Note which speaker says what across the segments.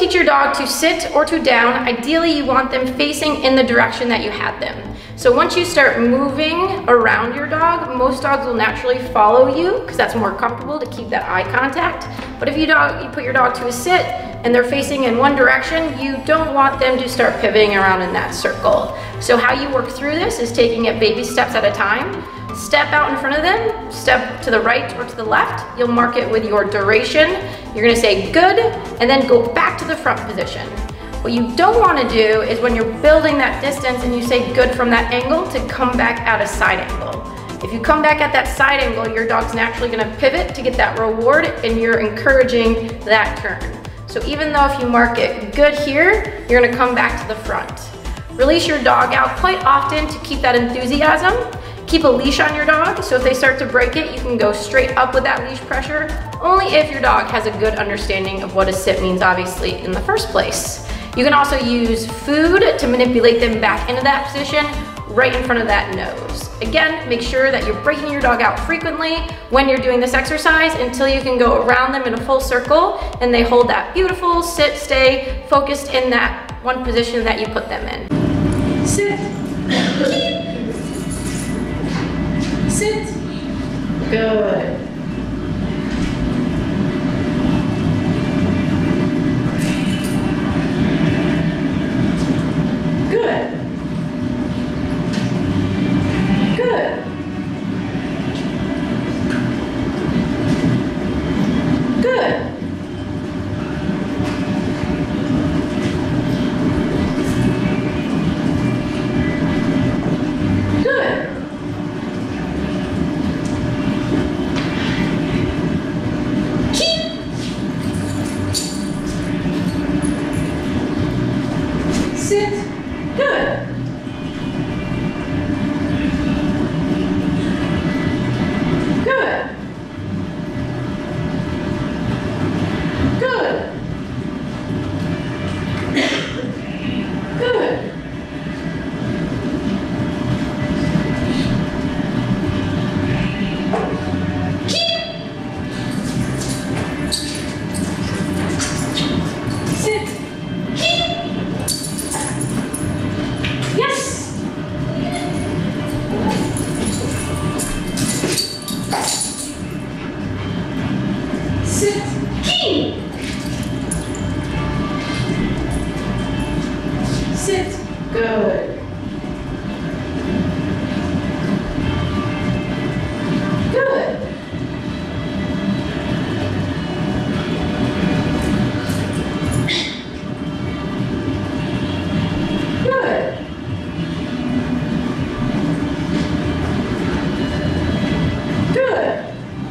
Speaker 1: teach your dog to sit or to down, ideally you want them facing in the direction that you had them. So once you start moving around your dog, most dogs will naturally follow you because that's more comfortable to keep that eye contact. But if you put your dog to a sit and they're facing in one direction, you don't want them to start pivoting around in that circle. So how you work through this is taking it baby steps at a time. Step out in front of them, step to the right or to the left. You'll mark it with your duration. You're gonna say good, and then go back to the front position. What you don't wanna do is when you're building that distance and you say good from that angle, to come back at a side angle. If you come back at that side angle, your dog's naturally gonna pivot to get that reward, and you're encouraging that turn. So even though if you mark it good here, you're gonna come back to the front. Release your dog out quite often to keep that enthusiasm. Keep a leash on your dog, so if they start to break it, you can go straight up with that leash pressure, only if your dog has a good understanding of what a sit means, obviously, in the first place. You can also use food to manipulate them back into that position, right in front of that nose. Again, make sure that you're breaking your dog out frequently when you're doing this exercise until you can go around them in a full circle and they hold that beautiful sit, stay focused in that one position that you put them in. Sit, keep. Sit. Good. Good. Good. Good. Good. Sit. Good. Good. Good. Good. Keep. Sit. Keep. Yes. Sit. Keep. Sit. Good. Good. Good. Good.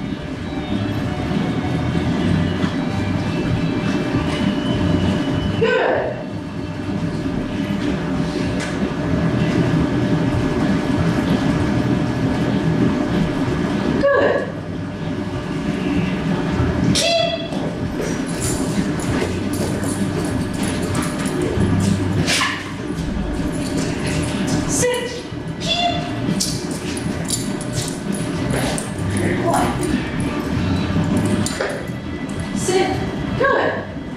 Speaker 1: Good. Good. Keep. Sit. Keep. Sit. Good.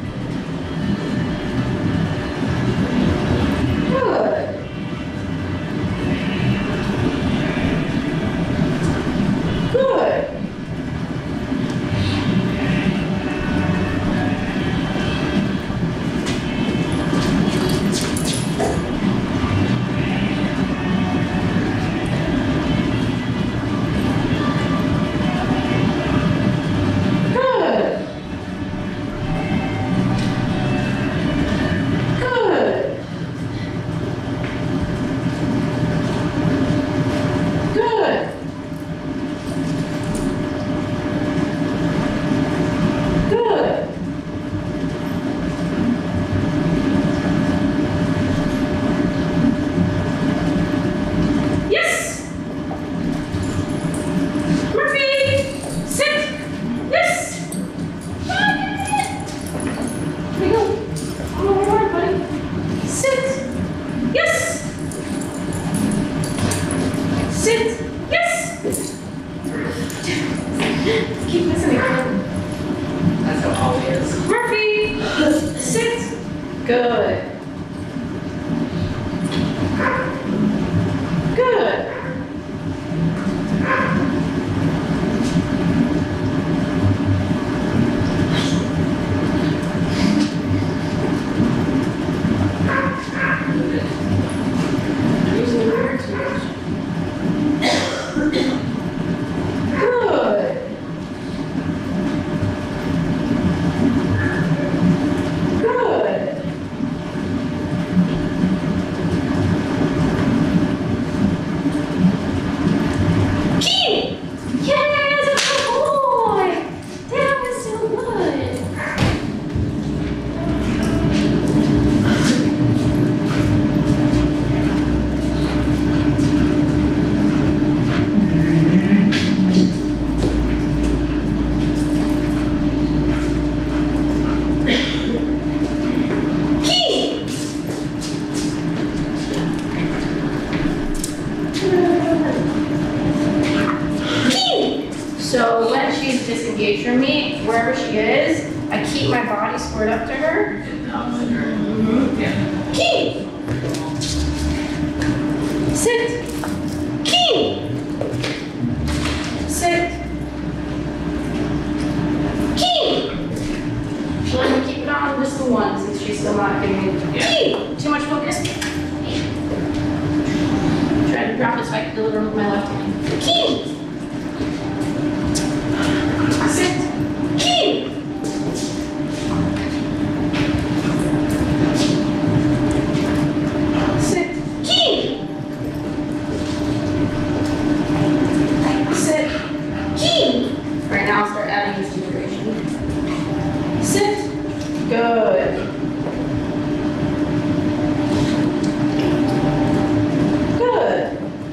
Speaker 1: Good. Good. Sit. Yes. Keep listening. That's how always. Murphy. Sit. Good. Good. So when she's disengaged from me, wherever she is, I keep my body squared up to her. Keep. Sit. Keep. Sit. Keep. She'll let me keep it on just the one since she's still not giving me. Keep. Too much focus. Try to drop it so I can deliver with my left hand. Keep. Sit. Keep. Sit. Keep. Sit. Keep. Right now, I'll start adding this duration. Sit. Good. Good.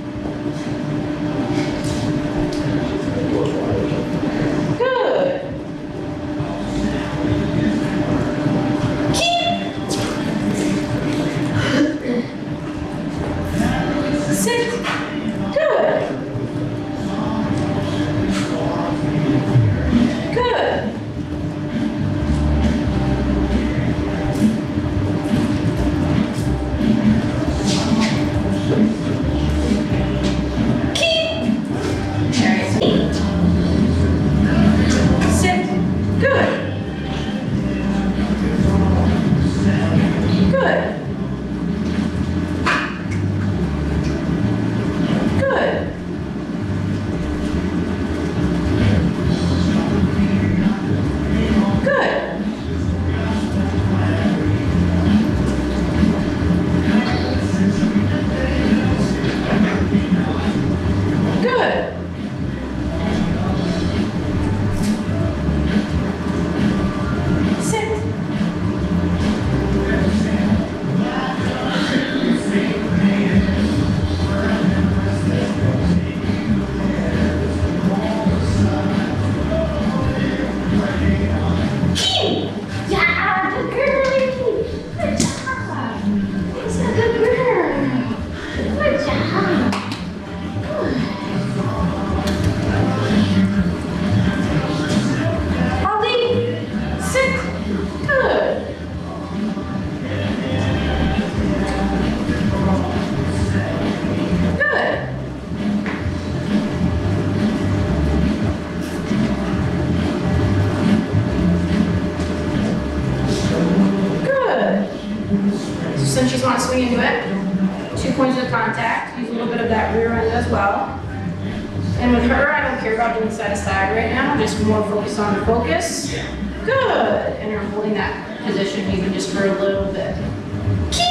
Speaker 1: Since she's want to swing into it, 2 points of contact, use a little bit of that rear end as well. And with her, I don't care about doing side to side right now, just more focused on the focus. Good, and you're holding that position even just for a little bit.